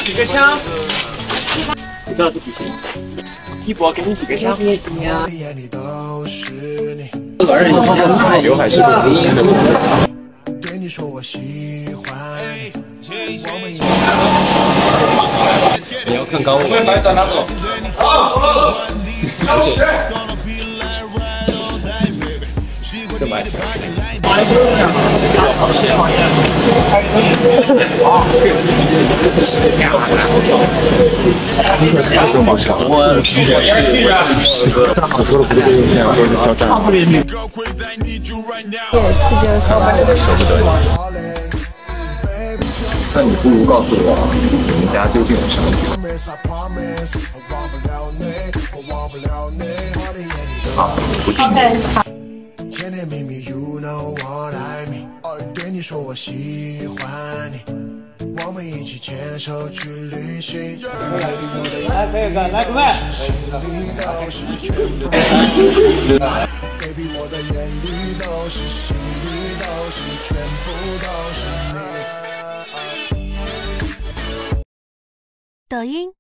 举个枪。你知道这比什么？一博给你举个枪。而且你今天的刘海是很细的。你要看高我。白转拿走。这买。我续着，好多的不对用线，都是肖战。舍不得。那你不如告诉我，你们家究竟有什么？好，不听。甜甜蜜蜜 ，You know what I mean。对你说我喜欢你，我们一起牵手去旅行。来，可以干，来，准备。Baby， 我的眼里都是，心里都是，全部都是你。 抖音。